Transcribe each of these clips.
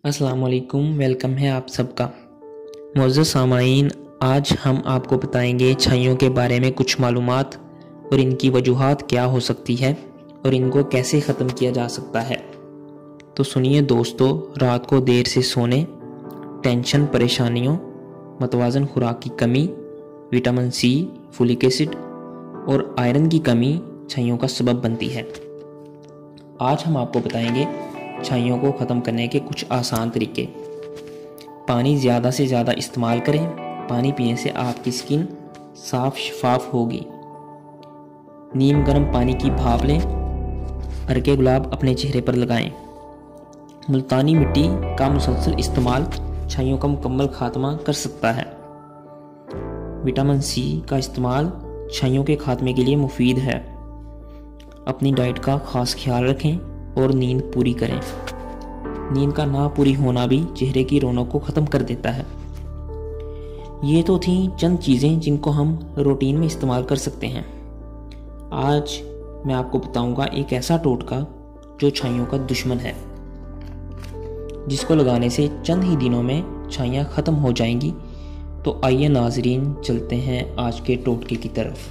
अस्सलाम वालेकुम, वेलकम है आप सबका। मुअज़्ज़ज़ सामाईन, आज हम आपको बताएंगे छाइयों के बारे में कुछ मालूमात और इनकी वजूहात क्या हो सकती है और इनको कैसे ख़त्म किया जा सकता है। तो सुनिए दोस्तों, रात को देर से सोने, टेंशन, परेशानियों, मतवाज़न खुराक की कमी, विटामिन सी, फोलिक एसिड और आयरन की कमी छाइयों का सबब बनती है। आज हम आपको बताएंगे छाइयों को ख़त्म करने के कुछ आसान तरीके। पानी ज़्यादा से ज़्यादा इस्तेमाल करें। पानी पीने से आपकी स्किन साफ शफाफ होगी। नीम गर्म पानी की भाप लें। हरके गुलाब अपने चेहरे पर लगाएं। मुल्तानी मिट्टी का मुसलसल इस्तेमाल छाइयों का मुकम्मल खात्मा कर सकता है। विटामिन सी का इस्तेमाल छाइयों के खात्मे के लिए मुफीद है। अपनी डाइट का खास ख्याल रखें और नींद पूरी करें। नींद का ना पूरी होना भी चेहरे की रौनक को ख़त्म कर देता है। ये तो थी चंद चीज़ें जिनको हम रूटीन में इस्तेमाल कर सकते हैं। आज मैं आपको बताऊंगा एक ऐसा टोटका जो छाइयों का दुश्मन है, जिसको लगाने से चंद ही दिनों में छाइयाँ ख़त्म हो जाएंगी। तो आइए नाजरीन, चलते हैं आज के टोटके की तरफ।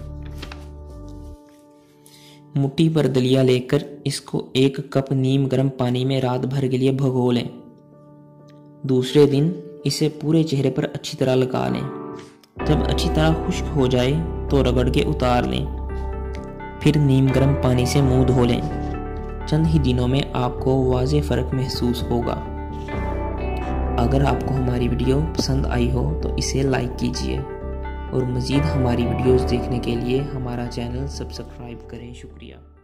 मुट्ठी भर दलिया लेकर इसको 1 कप नीम गर्म पानी में रात भर के लिए भिगो लें। दूसरे दिन इसे पूरे चेहरे पर अच्छी तरह लगा लें। जब अच्छी तरह खुश्क हो जाए तो रगड़ के उतार लें। फिर नीम गर्म पानी से मुंह धो लें। चंद ही दिनों में आपको वाज़ेह फ़र्क महसूस होगा। अगर आपको हमारी वीडियो पसंद आई हो तो इसे लाइक कीजिए और मज़ीद हमारी वीडियोस देखने के लिए हमारा चैनल सब्सक्राइब करें। शुक्रिया।